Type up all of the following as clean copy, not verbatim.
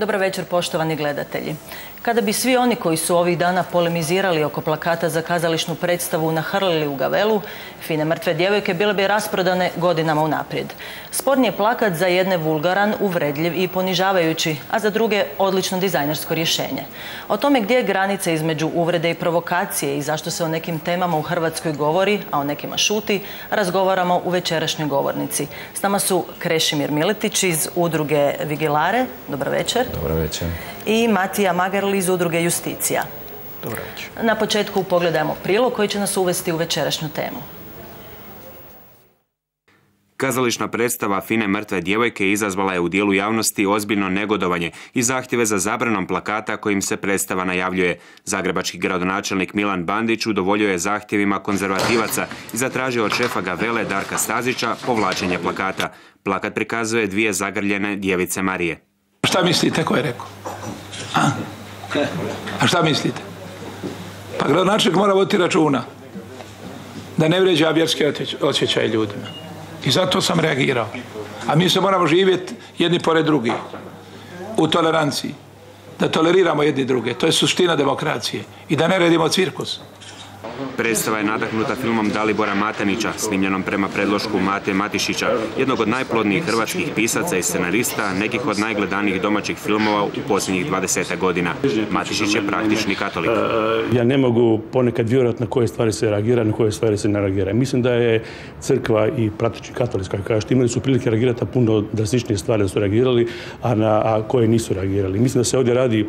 Dobar večer, poštovani gledatelji. Kada bi svi oni koji su ovih dana polemizirali oko plakata za kazališnu predstavu nahrlili u Gavelu, fine mrtve djevojke bile bi rasprodane godinama unaprijed. Sporni je plakat za jedne vulgaran, uvredljiv i ponižavajući, a za druge odlično dizajnersko rješenje. O tome gdje je granica između uvrede i provokacije i zašto se o nekim temama u Hrvatskoj govori, a o nekima šuti, razgovaramo u večerašnjoj govornici. S nama su Krešimir Miletić iz udruge Vigilare. Dobar večer. Dobar večer. I Matija Magerl iz udruge Justicija. Dobar večer. Na početku pogledajmo prilog koji će nas uvesti u večerašnju temu. Kazališna predstava Fine mrtve djevojke izazvala je u dijelu javnosti ozbiljno negodovanje i zahtjeve za zabranom plakata kojim se predstava najavljuje. Zagrebački gradonačelnik Milan Bandić udovoljio je zahtjevima konzervativaca i zatražio od šefa Gavele Darka Stazića povlačenje plakata. Plakat prikazuje dvije zagrljene djevice Marije. Šta mislite ko je rekao? A šta mislite? Pa gradonačelnik mora voditi računa da ne vrijeđa vjerske osjećaje ljudima. I zato sam reagirao. A mi se moramo živjeti jedni pored drugih. U toleranciji. Da toleriramo jedni druge. To je suština demokracije. I da ne redimo cirkus. Predstava je nadahnuta filmom Dalibora Matanića, snimljenom prema predlošku Mate Matišića, jednog od najplodnijih hrvatskih pisaca i scenarista, nekih od najgledanijih domaćih filmova u posljednjih 20 godina. Matišić je praktični katolik. Ja ne mogu ponekad vjerovati na koje stvari se reagira, na koje stvari se ne reagira. Mislim da je crkva i praktični katolička, kao što imali su prilike reagirati na puno drastičnije stvari da su reagirali, a koje nisu reagirali. Mislim da se ovdje radi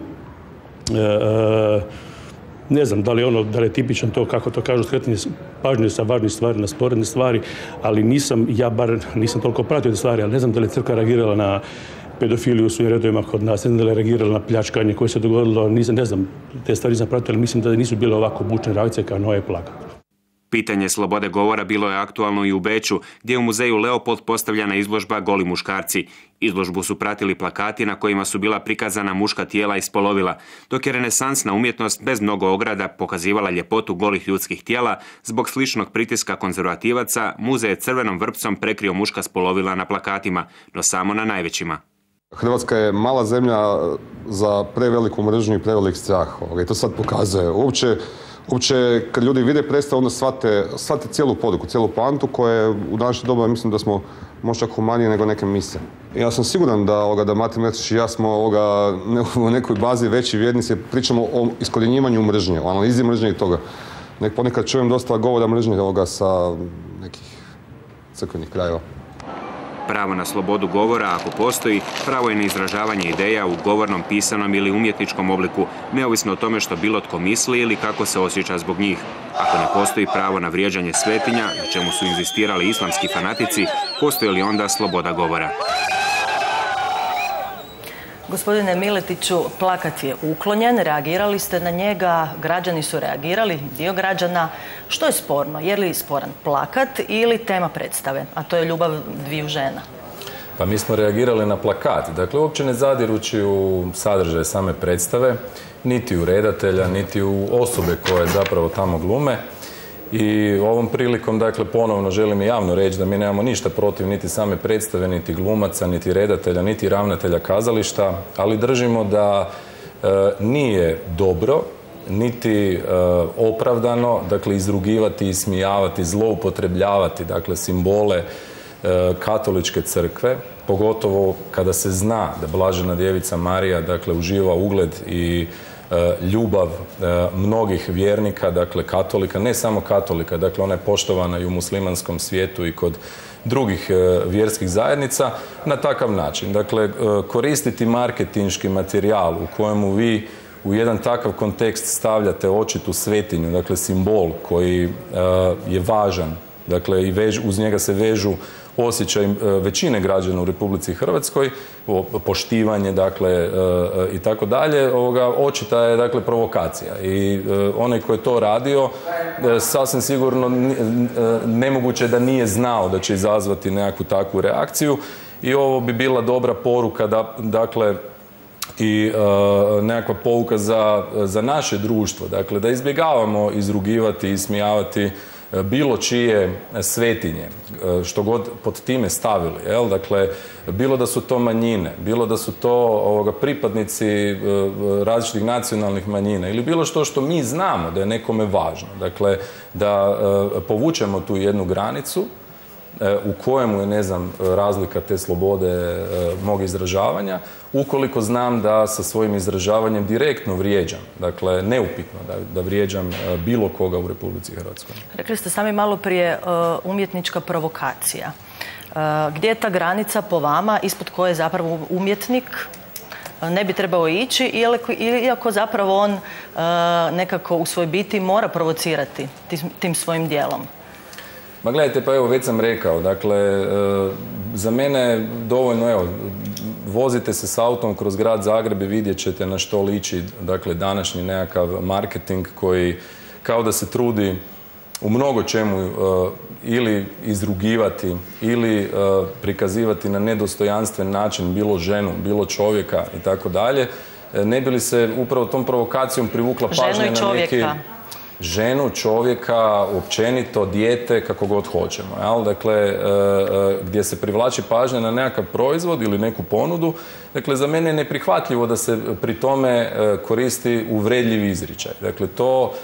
ne znam da li je tipičan to, kako to kažu, skretanje pažnje sa važnih stvari na sporedne stvari, ali ja bar nisam toliko pratio te stvari, ali ne znam da li je crkva reagirala na pedofiliju u svojim redovima kod nas, ne znam da li je reagirala na pljačkanje koje se dogodilo, ne znam, te stvari nisam pratio, ali mislim da nisu bile ovako bučne reakcije kao na ovaj plakat. Pitanje slobode govora bilo je aktualno i u Beču, gdje je u muzeju Leopold postavljena izložba Goli muškarci. Izložbu su pratili plakati na kojima su bila prikazana muška tijela i spolovila, dok je renesansna umjetnost bez mnogo ograda pokazivala ljepotu golih ljudskih tijela. Zbog sličnog pritiska konzervativaca, muzej je crvenom vrpcom prekrio muška spolovila na plakatima, no samo na najvećima. Hrvatska je mala zemlja za preveliku mržnju i prevelik strah. I to sad pokazuje. Uopće, kad ljudi vide predstavu, onda shvate cijelu poruku, cijelu poantu koja je u današnje doba, mislim da smo možda humaniji nego neke misije. Ja sam siguran da Mati Metić i ja smo u nekoj bazi veći vjernici, pričamo o iskorjenjivanju mržnje, o analizi mržnje i toga. Ponekad čujem dosta govora mržnje sa nekih crkvenih krajeva. Pravo na slobodu govora, ako postoji, pravo je na izražavanje ideja u govornom, pisanom ili umjetničkom obliku, neovisno o tome što bilo tko misli ili kako se osjeća zbog njih. Ako ne postoji pravo na vrijeđanje svetinja, na čemu su inzistirali islamski fanatici, postoji li onda sloboda govora? Gospodine Miletiću, plakat je uklonjen, reagirali ste na njega, građani su reagirali, dio građana. Što je sporno? Je li sporan plakat ili tema predstave, a to je ljubav dviju žena? Pa mi smo reagirali na plakat, dakle uopće ne zadirući u sadržaj same predstave, niti u redatelja, niti u osobe koje zapravo tamo glume. I ovom prilikom, dakle, ponovno želim i javno reći da mi nemamo ništa protiv niti same predstave, niti glumaca, niti redatelja, niti ravnatelja kazališta, ali držimo da nije dobro, niti opravdano, dakle, izrugivati, ismijavati, zloupotrebljavati, dakle, simbole katoličke crkve, pogotovo kada se zna da Blažena djevica Marija, dakle, uživa ugled i ljubav mnogih vjernika, dakle katolika, ne samo katolika, dakle ona je poštovana i u muslimanskom svijetu i kod drugih vjerskih zajednica na takav način. Dakle, koristiti marketinški materijal u kojemu vi u jedan takav kontekst stavljate očitu svetinju, dakle simbol koji je važan, dakle i uz njega se vežu osjećaj većine građana u Republici Hrvatskoj, poštivanje, dakle, i tako dalje, očita je, dakle, provokacija. I onaj ko je to radio, sasvim sigurno nemoguće da nije znao da će izazvati nekakvu takvu reakciju i ovo bi bila dobra poruka, dakle, i nekakva pouka za naše društvo, dakle, da izbjegavamo izrugivati, ismijavati bilo čije svetinje, što god pod time stavili. Dakle, bilo da su to manjine, bilo da su to pripadnici različitih nacionalnih manjina ili bilo što mi znamo da je nekome važno. Dakle, da povučemo tu jednu granicu u kojemu je, ne znam, razlika te slobode mog izražavanja, ukoliko znam da sa svojim izražavanjem direktno vrijeđam, dakle, neupitno da vrijeđam bilo koga u Republici Hrvatskoj. Rekli ste sami malo prije umjetnička provokacija. Gdje je ta granica po vama ispod koje zapravo umjetnik ne bi trebao ići, iako zapravo on nekako u svoj biti mora provocirati tim svojim dijelom? Ma gledajte, pa evo, već sam rekao, dakle, za mene dovoljno, evo, vozite se s autom kroz grad Zagreb i vidjet ćete na što liči, dakle, današnji nekakav marketing koji kao da se trudi u mnogo čemu ili izrugivati ili prikazivati na nedostojanstven način bilo ženu, bilo čovjeka i tako dalje, ne bi li se upravo tom provokacijom privukla pažnja na neki... Ženu, čovjeka, općenito, dijete, kako god hoćemo. Dakle, gdje se privlači pažnja na nekakav proizvod ili neku ponudu, dakle, za mene je neprihvatljivo da se pri tome koristi uvredljivi izričaj. Dakle, to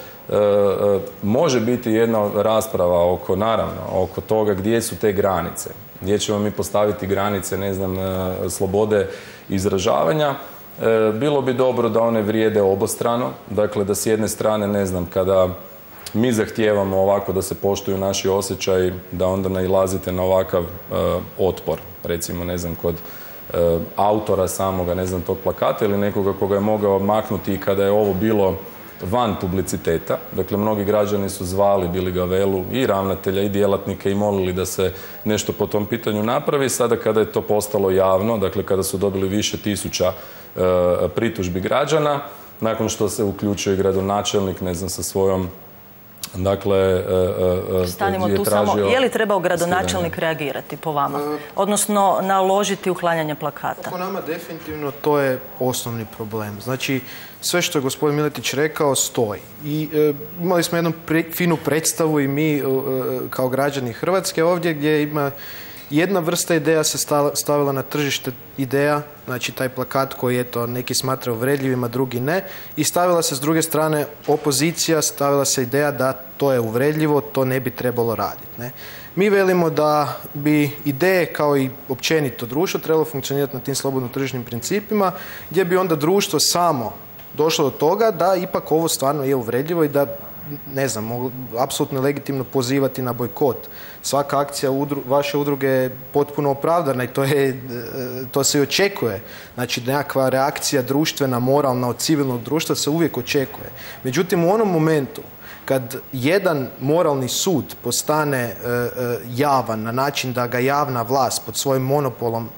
može biti jedna rasprava oko toga gdje su te granice. Gdje ćemo mi postaviti granice, ne znam, slobode izražavanja. Bilo bi dobro da one vrijede obostrano, dakle da s jedne strane, ne znam, kada mi zahtijevamo ovako da se poštuju naši osjećaji, da onda nailazite na ovakav otpor, recimo, ne znam, kod autora samoga, ne znam, tog plakata ili nekoga koga je mogao maknuti i kada je ovo bilo van publiciteta. Dakle, mnogi građani su zvali Bili Gavelu i ravnatelja i djelatnike i molili da se nešto po tom pitanju napravi. Sada kada je to postalo javno, dakle kada su dobili više tisuća pritužbi građana, nakon što se uključio i gradonačelnik, ne znam, sa svojom, dakle, stanimo tu samo, je li trebao gradonačelnik reagirati po vama? Odnosno naložiti uklanjanje plakata? Po nama definitivno to je osnovni problem. Znači, sve što je gospodin Miletić rekao stoji. I imali smo jednu finu predstavu i mi kao građani Hrvatske ovdje, gdje ima jedna vrsta ideja se stavila na tržište ideja, znači taj plakat koji je to neki smatraju uvredljivima, drugi ne, i stavila se s druge strane opozicija, stavila se ideja da to je uvredljivo, to ne bi trebalo raditi. Ne? Mi velimo da bi ideje kao i općenito društvo trebalo funkcionirati na tim slobodno tržišnim principima, gdje bi onda društvo samo došlo do toga da ipak ovo stvarno je uvredljivo i da, ne znam, apsolutno je legitimno pozivati na bojkot. Svaka akcija vaše udruge je potpuno opravdana i to se i očekuje. Znači, nekakva reakcija društvena, moralna od civilnog društva se uvijek očekuje. Međutim, u onom momentu kad jedan moralni sud postane javan na način da ga javna vlast pod svojim monopolom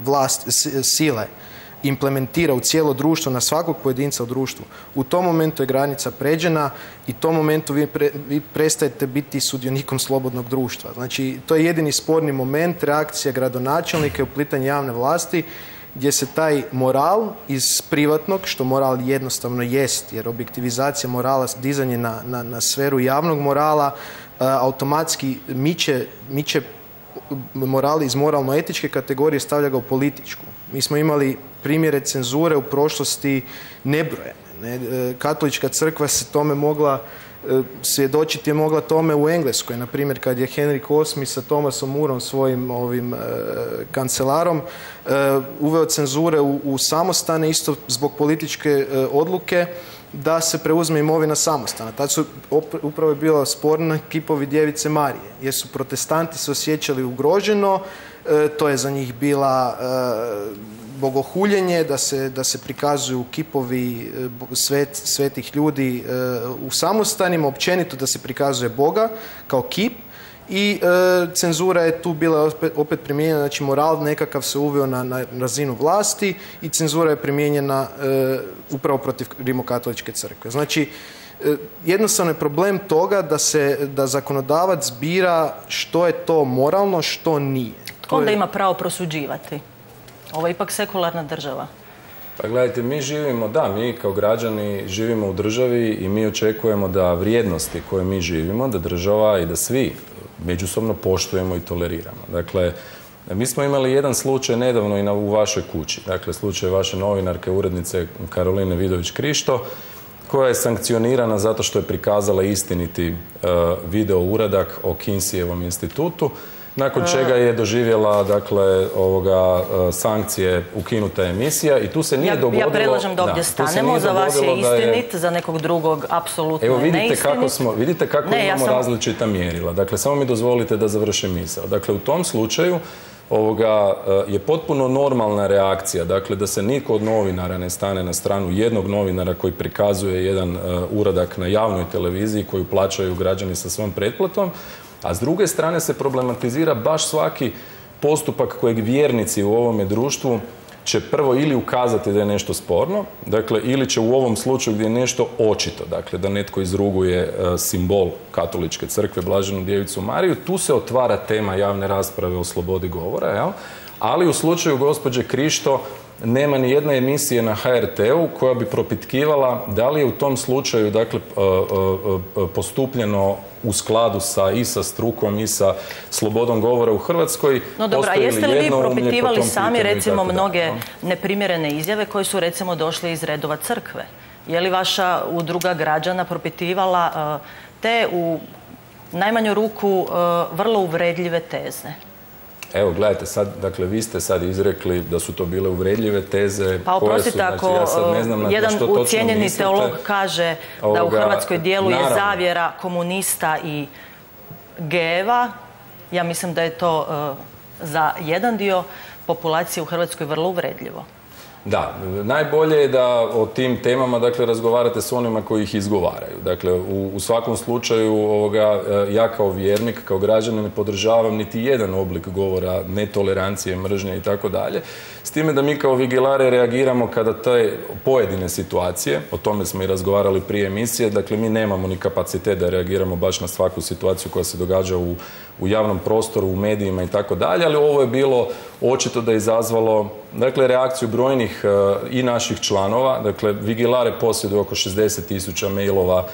sile implementira u cijelo društvo, na svakog pojedinca u društvu, u tom momentu je granica pređena i u tom momentu vi prestajete biti sudionikom slobodnog društva. Znači, to je jedini sporni moment, reakcija gradonačelnika i uplitanje javne vlasti, gdje se taj moral iz privatnog, što moral jednostavno jest, jer objektivizacija morala, dizanje na sferu javnog morala, automatski miče moral iz moralno-etičke kategorije, stavlja ga u političku. Mi smo imali primjere cenzure u prošlosti nebrojene. Katolička crkva se tome mogla svjedočiti, je mogla tome u Engleskoj, na primjer kad je Henrik VIII sa Thomasom Mooreom, svojim kancelarom, uveo cenzure u samostane, isto zbog političke odluke da se preuzme imovina samostana. Tad su upravo je bilo sporno kipovi Djevice Marije, jer su protestanti se osjećali ugroženo, to je za njih bila bogohuljenje, da se prikazuju kipovi svetih ljudi u samostanima, općenito da se prikazuje Boga kao kip, i cenzura je tu bila opet primijenjena, znači moral nekakav se uveo na razinu vlasti i cenzura je primijenjena upravo protiv rimokatoličke crkve. Znači, jednostavno je problem toga da zakonodavac bira što je to moralno, što nije. Tko onda ima pravo prosuđivati? Ovo je ipak sekularna država. Pa gledajte, mi kao građani živimo u državi i mi očekujemo da vrijednosti koje mi živimo, da država i da svi međusobno poštujemo i toleriramo. Dakle, mi smo imali jedan slučaj nedavno i u vašoj kući. Dakle, slučaj vaše novinarke, urednice Karoline Vidović-Krišto, koja je sankcionirana zato što je prikazala istiniti video uradak o Kinseyjevom institutu, nakon čega je doživjela, dakle, sankcije, ukinuta emisija i tu se nije dogodilo... Ja predlažem da ovdje stanemo, za vas je istinit, za nekog drugog apsolutno je neistinit. Vidite kako imamo različita mjerila. Dakle, samo mi dozvolite da završim misao. Dakle, u tom slučaju je potpuno normalna reakcija, dakle, da se niko od novinara ne stane na stranu jednog novinara koji prikazuje jedan uradak na javnoj televiziji koju plaćaju građani sa svom pretplatom, a s druge strane se problematizira baš svaki postupak kojeg vjernici u ovome društvu će prvo ili ukazati da je nešto sporno, dakle, ili će u ovom slučaju gdje je nešto očito, dakle, da netko izruguje simbol katoličke crkve, Blaženu djevicu Mariju, tu se otvara tema javne rasprave o slobodi govora, jel? Ali u slučaju gospođe Krišto nema ni jedne emisije na HRT-u koja bi propitkivala da li je u tom slučaju, dakle, postupljeno u skladu i sa strukom i sa slobodom govora u Hrvatskoj. No dobro, a jeste li vi propitivali sami, recimo, mnoge neprimjerene izjave koje su, recimo, došle iz redova crkve? Je li vaša udruga građana propitivala te u najmanju ruku vrlo uvredljive teze? Evo, gledajte, sad, dakle, vi ste sad izrekli da su to bile uvredljive teze. Pa oprostite, ako jedan ucijenjeni teolog kaže da u Hrvatskoj djeluje zavjera komunista i gejeva, ja mislim da je to za jedan dio populacije u Hrvatskoj vrlo uvredljivo. Da, najbolje je da o tim temama, dakle, razgovarate s onima koji ih izgovaraju. Dakle, u svakom slučaju ja kao vjernik, kao građanin ne podržavam niti jedan oblik govora netolerancije, mržnje i tako dalje. S time da mi kao vigilare reagiramo kada te pojedine situacije, o tome smo i razgovarali prije emisije, dakle, mi nemamo ni kapacitet da reagiramo baš na svaku situaciju koja se događa u javnom prostoru, u medijima i tako dalje, ali ovo je bilo očito da je izazvalo, dakle, reakciju brojnih i naših članova. Dakle, vigilare posjeduje oko 60.000 mailova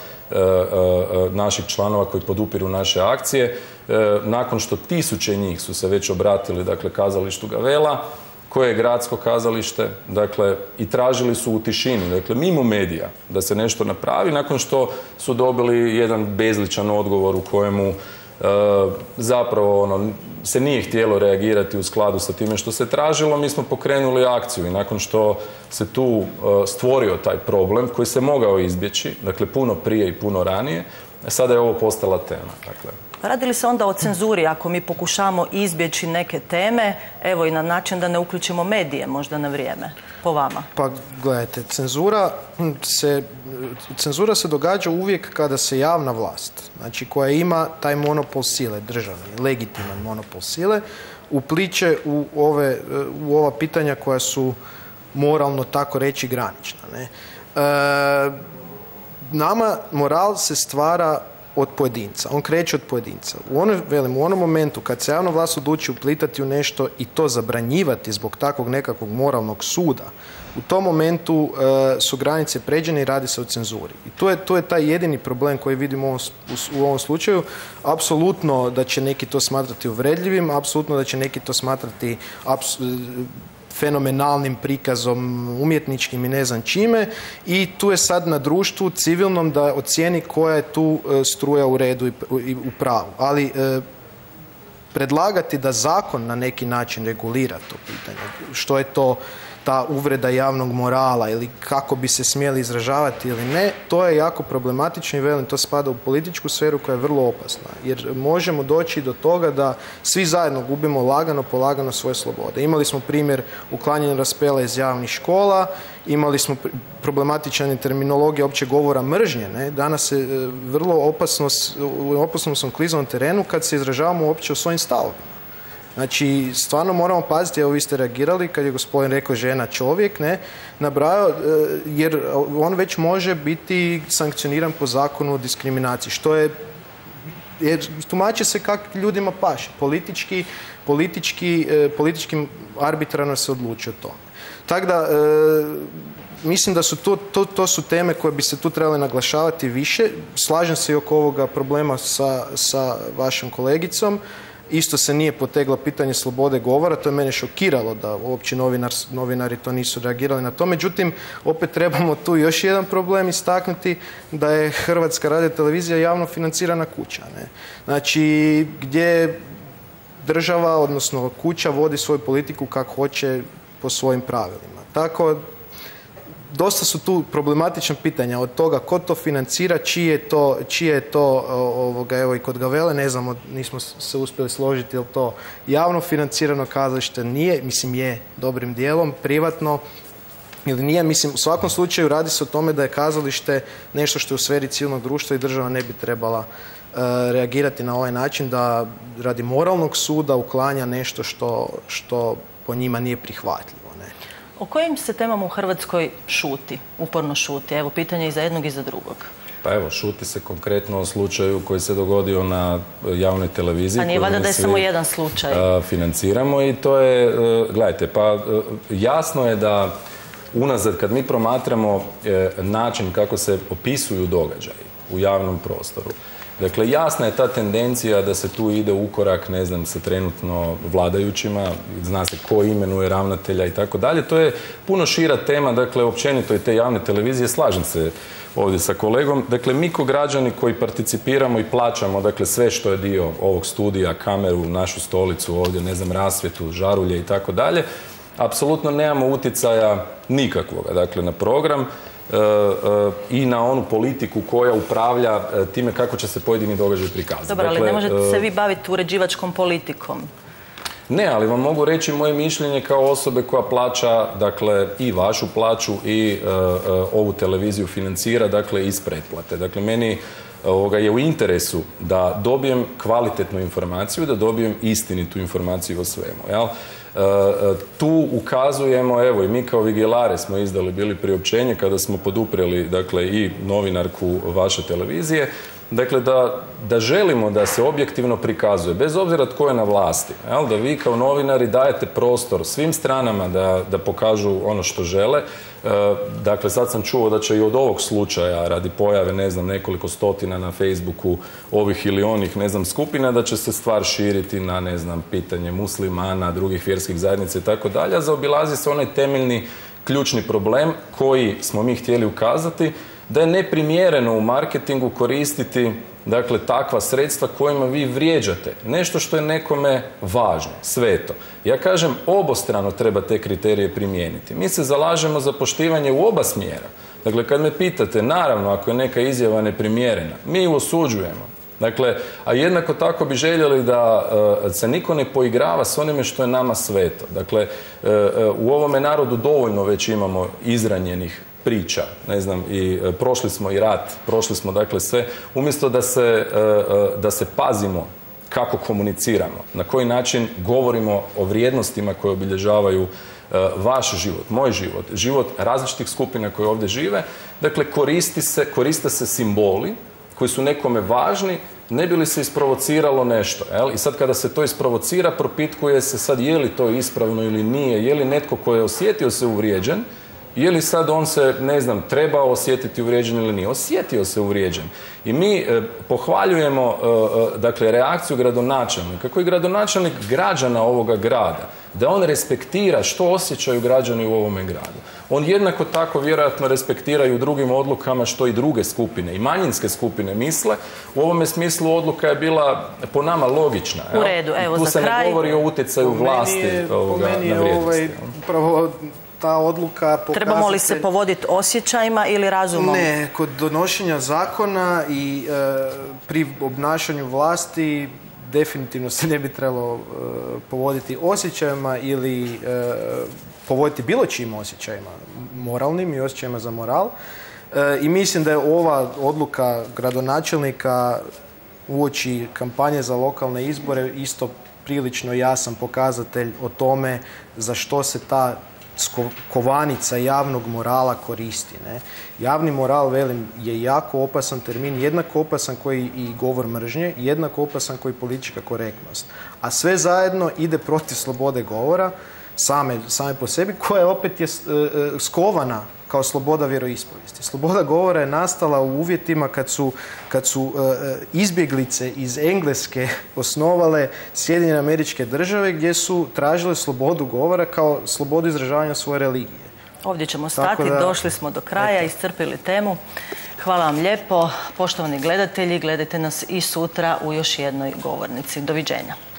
naših članova koji podupiru naše akcije. Nakon što tisuće njih su se već obratili, dakle, kazalištu Gavela, koje je gradsko kazalište, dakle, i tražili su u tišini, dakle, mimo medija, da se nešto napravi, nakon što su dobili jedan bezličan odgovor u kojemu zapravo se nije htjelo reagirati u skladu sa time što se tražilo. Mi smo pokrenuli akciju i nakon što se tu stvorio taj problem koji se mogao izbjeći, dakle, puno prije i puno ranije, sada je ovo postala tema. Dakle. Radi li se onda o cenzuri ako mi pokušamo izbjeći neke teme, evo i na način da ne uključimo medije možda na vrijeme, po vama? Pa gledajte, cenzura se događa uvijek kada se javna vlast, znači koja ima taj monopol sile, državni, legitiman monopol sile, upliče u ova pitanja koja su moralno, tako reći, granična. Ne? Nama moral se stvara od pojedinca, on kreće od pojedinca. U onom momentu kad se javna vlast odluči uplitati u nešto i to zabranjivati zbog takvog nekakvog moralnog suda, u tom momentu su granice pređene i radi se o cenzuri. I to je taj jedini problem koji vidimo u ovom slučaju. Apsolutno da će neki to smatrati uvredljivim, apsolutno da će neki to smatrati fenomenalnim prikazom, umjetničkim i ne znam čime, i tu je sad na društvu civilnom da ocijeni koja je tu struja u redu i u pravu. Ali predlagati da zakon na neki način regulira to pitanje, što je to ta uvreda javnog morala ili kako bi se smjeli izražavati ili ne, to je jako problematično i velim, to spada u političku sferu koja je vrlo opasna. Jer možemo doći do toga da svi zajedno gubimo polagano svoje slobode. Imali smo primjer uklanjanja raspela iz javnih škola, imali smo problematičan terminologija opće govora mržnje. Ne? Danas je vrlo opasno sam kliznom terenu kad se izražavamo uopće o svojim stavovima. Znači, stvarno moramo paziti, evo vi ste reagirali kad je gospodin rekao žena čovjek, ne, nabrajao, jer on već može biti sankcioniran po zakonu o diskriminaciji, što je, jer tumači se kako ljudima paše, politički arbitrarno se odluči o tome. Tako da, mislim da su to su teme koje bi se tu trebale naglašavati više. Slažem se i oko ovoga problema sa vašom kolegicom. Isto se nije poteglo pitanje slobode govora, to je mene šokiralo da uopće novinari to nisu reagirali na to. Međutim, opet trebamo tu još jedan problem istaknuti, da je Hrvatska radiotelevizija javno financirana kuća. Ne? Znači, gdje država, odnosno kuća, vodi svoju politiku kako hoće po svojim pravilima. Tako, dosta su tu problematična pitanja od toga ko to financira, čije je to evo i kod Gavele, ne znamo, nismo se uspjeli složiti je li to javno financirano kazalište, nije, mislim je dobrim dijelom, privatno ili nije, mislim u svakom slučaju radi se o tome da je kazalište nešto što je u sferi civilnog društva i država ne bi trebala reagirati na ovaj način da radi moralnog suda uklanja nešto što po njima nije prihvatljivo. O kojim se temama u Hrvatskoj šuti, uporno šuti? Evo, pitanje i za jednog i za drugog. Pa evo, šuti se konkretno o slučaju koji se dogodio na javnoj televiziji. A nije valjda da je samo jedan slučaj? Financiramo i to je, gledajte, pa jasno je da unazad kad mi promatramo način kako se opisuju događaji u javnom prostoru, dakle, jasna je ta tendencija da se tu ide u korak, ne znam, sa trenutno vladajućima, zna se ko imenuje ravnatelja i tako dalje. To je puno šira tema, dakle, općenito i te javne televizije, slažem se ovdje sa kolegom. Dakle, mi ko građani koji participiramo i plaćamo, dakle, sve što je dio ovog studija, kameru, našu stolicu ovdje, ne znam, rasvjetu, žarulje i tako dalje, apsolutno nemamo utjecaja nikakvoga, dakle, na program i na onu politiku koja upravlja time kako će se pojedini događaj prikazati. Dobro, ali ne možete se vi baviti uređivačkom politikom. Ne, ali vam mogu reći moje mišljenje kao osobe koja plaća, dakle, i vašu plaću i ovu televiziju financira, dakle, iz pretplate. Dakle, meni je u interesu da dobijem kvalitetnu informaciju, da dobijem istinitu informaciju o svemu, jel? Tu ukazujemo, evo i mi kao Vigilare smo izdali bili priopćenje kada smo poduprijeli, dakle, i novinarku vaše televizije, dakle, da želimo da se objektivno prikazuje, bez obzira tko je na vlasti, jel? Da vi kao novinari dajete prostor svim stranama da pokažu ono što žele. Dakle, sad sam čuo da će i od ovog slučaja, radi pojave, ne znam, nekoliko stotina na Facebooku ovih ili onih, ne znam, skupina, da će se stvar širiti na, ne znam, pitanje muslimana, drugih vjerskih zajednica i tako dalje. Zaobilazi se onaj temeljni ključni problem koji smo mi htjeli ukazati, da je neprimjereno u marketingu koristiti, dakle, takva sredstva kojima vi vrijeđate nešto što je nekome važno, sveto. Ja kažem, obostrano treba te kriterije primijeniti. Mi se zalažemo za poštivanje u oba smjera. Dakle, kad me pitate, naravno, ako je neka izjava neprimjerena, mi ju osuđujemo. Dakle, a jednako tako bi željeli da se niko ne poigrava s onime što je nama sveto. Dakle, u ovome narodu dovoljno već imamo izranjenih priča, ne znam, i prošli smo i rat, prošli smo, dakle, sve, umjesto da se pazimo kako komuniciramo, na koji način govorimo o vrijednostima koje obilježavaju vaš život, moj život, život različitih skupina koje ovdje žive. Dakle, koriste se simboli koji su nekome važni, ne bi li se isprovociralo nešto. Jel? I sad kada se to isprovocira, propitkuje se sad je li to ispravno ili nije, je li netko koji je osjetio se uvrijeđen, je li sad on se, ne znam, trebao osjetiti uvrijeđen ili nije. Osjetio se uvrijeđen. I mi pohvaljujemo, dakle, reakciju gradonačelnika, koji je gradonačelnik građana ovoga grada, da on respektira što osjećaju građani u ovome gradu. On jednako tako vjerojatno respektira i u drugim odlukama što i druge skupine i manjinske skupine misle. U ovome smislu odluka je bila po nama logična. U redu, evo, tu za se kraj. ne govori o utjecaju vlasti na vrijednosti. Upravo ta odluka pokazatelj... Trebamo li se povoditi osjećajima ili razumom? Ne, kod donošenja zakona i pri obnašanju vlasti definitivno se ne bi trebalo povoditi osjećajima ili povoditi bilo čim osjećajima, moralnim i osjećajima za moral. I mislim da je ova odluka gradonačelnika uoči kampanje za lokalne izbore isto prilično jasan pokazatelj o tome za što se ta kovanica javnog morala koristi. Ne? Javni moral, velim, je jako opasan termin, jednako opasan koji i govor mržnje, jednako opasan koji politička korektnost. A sve zajedno ide protiv slobode govora same po sebi, koja opet je skovana kao sloboda vjeroispovijesti. Sloboda govora je nastala u uvjetima kad su izbjeglice iz Engleske osnovale Sjedinjene Američke Države, gdje su tražile slobodu govora kao slobodu izražavanja svoje religije. Ovdje ćemo stati, došli smo do kraja, iscrpili temu. Hvala vam lijepo. Poštovani gledatelji, gledajte nas i sutra u još jednoj govornici. Doviđenja.